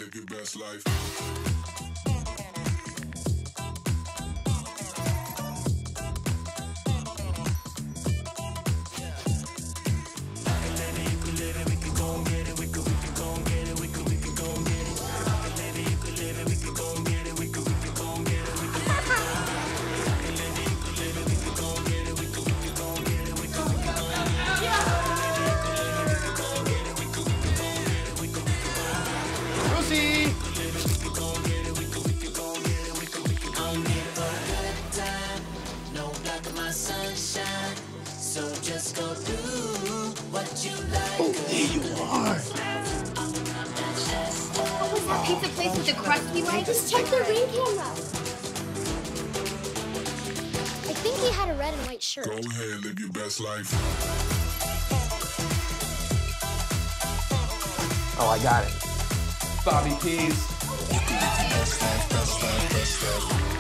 live your best life. Oh, there you are. What was that pizza place with the crust we like? Just check the ring camera. I think he had a red and white shirt. Go ahead, live your best life. Oh, I got it. Bobby Peas. Best life, best life, best life.